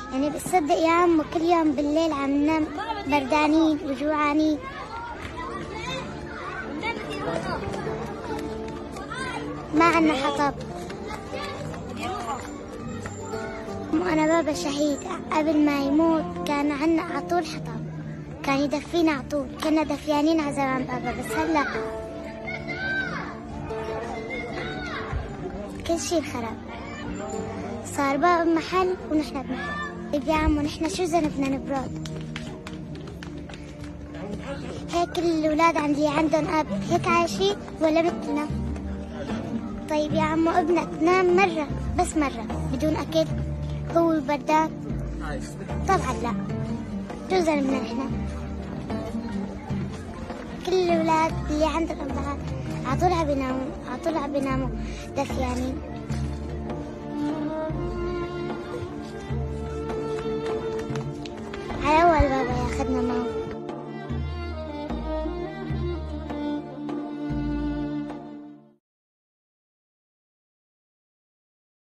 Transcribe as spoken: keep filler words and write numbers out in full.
يعني بتصدق يا عمو كل يوم بالليل عم ننام بردانين وجوعانين. ما عنا حطب. وأنا بابا شهيد قبل ما يموت كان عنا عطول حطب، كان يدفينا عطول، كنا دفيانين على زمان بابا. بس هلا كل شي انخرب، صار بابا بمحل ونحن بمحل. طيب يا عمو نحن شو ذنبنا نبرد؟ هيك كل الأولاد عندي عندهم أب هيك عايشين ولا مثلنا؟ طيب يا عمو ابنك نام مرة بس مرة بدون أكل هو بردان؟ طبعا لا. شو ذنبنا نحن؟ كل الأولاد اللي عندهم أمهات عطول عم بيناموا عطول عم بيناموا دفيانين.